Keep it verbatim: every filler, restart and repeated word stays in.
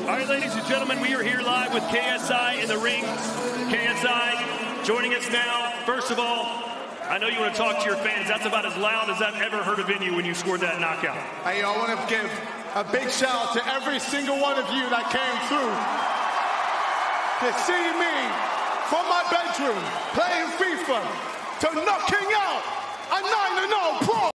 All right, ladies and gentlemen, we are here live with K S I in the ring. K S I joining us now. First of all, I know you want to talk to your fans. That's about as loud as I've ever heard of in you when you scored that knockout. Hey, I want to give a big shout out to every single one of you that came through to see me from my bedroom playing FIFA to knocking out a nine and oh pro.